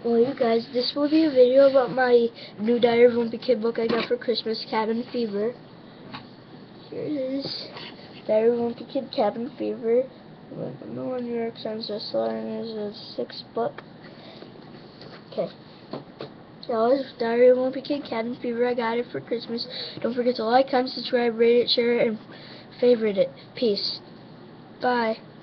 Well, you guys, this will be a video about my new Diary of a Wimpy Kid book I got for Christmas, Cabin Fever. Here it is. Diary of a Wimpy Kid, Cabin Fever. Number 1 New York Times bestseller, and it's a 6th book. Okay. That was Diary of a Wimpy Kid, Cabin Fever. I got it for Christmas. Don't forget to like, comment, subscribe, rate it, share it, and favorite it. Peace. Bye.